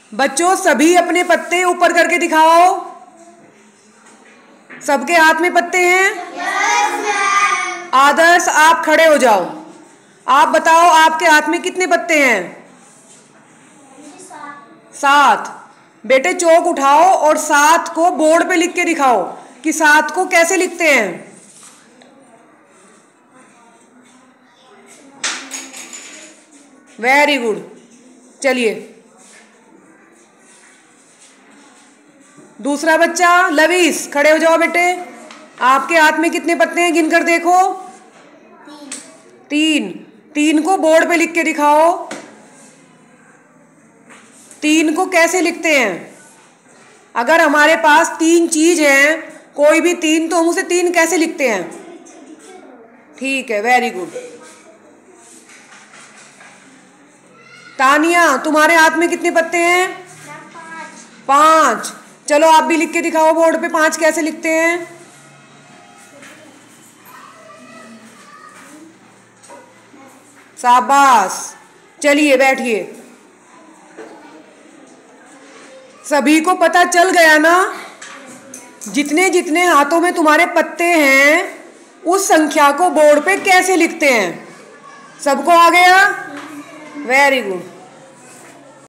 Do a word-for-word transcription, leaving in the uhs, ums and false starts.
बच्चों सभी अपने पत्ते ऊपर करके दिखाओ। सबके हाथ में पत्ते हैं? yes, आदर्श आप खड़े हो जाओ। आप बताओ आपके हाथ में कितने पत्ते हैं? सात। बेटे चौक उठाओ और सात को बोर्ड पे लिख के दिखाओ कि सात को कैसे लिखते हैं। Very good. चलिए दूसरा बच्चा लवीस खड़े हो जाओ बेटे। आपके हाथ में कितने पत्ते हैं गिनकर देखो। तीन। तीन को बोर्ड पे लिख के दिखाओ। तीन को कैसे लिखते हैं? अगर हमारे पास तीन चीज है, कोई भी तीन, तो हम उसे तीन कैसे लिखते हैं? ठीक है, वेरी गुड। तानिया तुम्हारे हाथ में कितने पत्ते हैं? पांच। चलो आप भी लिख के दिखाओ बोर्ड पे, पांच कैसे लिखते हैं। शाबाश। चलिए बैठिए। सभी को पता चल गया ना जितने जितने हाथों में तुम्हारे पत्ते हैं उस संख्या को बोर्ड पे कैसे लिखते हैं? सबको आ गया? Very good.